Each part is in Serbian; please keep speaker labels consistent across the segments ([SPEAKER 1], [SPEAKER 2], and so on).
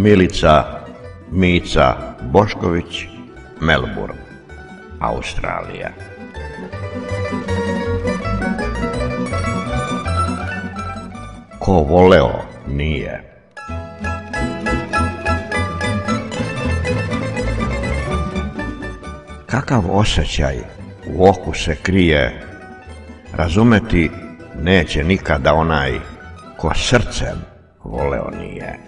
[SPEAKER 1] Milica Mica Bošković, Melbourne, Australija. Ko voleo nije. Kakav osjećaj u oku se krije, razumeti neće nikada onaj ko srcem voleo nije.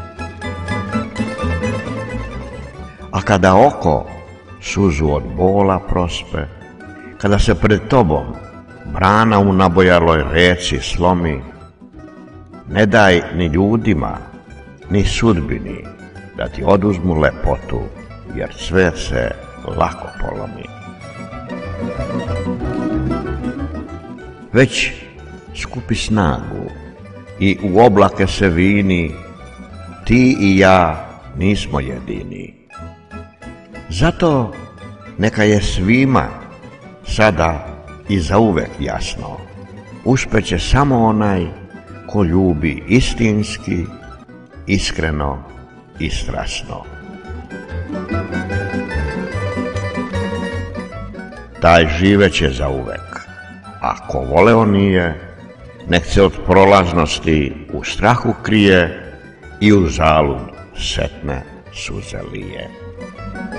[SPEAKER 1] A kada oko suzu od bola prospe, kada se pred tobom brana u nabojaloj reci slomi, ne daj ni ljudima, ni sudbini da ti oduzmu lepotu, jer sve se lako polomi. Već skupi snagu i u oblake se vini, ti i ja nismo jedini. Zato neka je svima sada i zauvek jasno, uspeće samo onaj ko ljubi istinski, iskreno i strasno. Taj živeće zauvek, a ko voleo nije, nek se od prolaznosti u strahu krije i u zalud setne suze lije.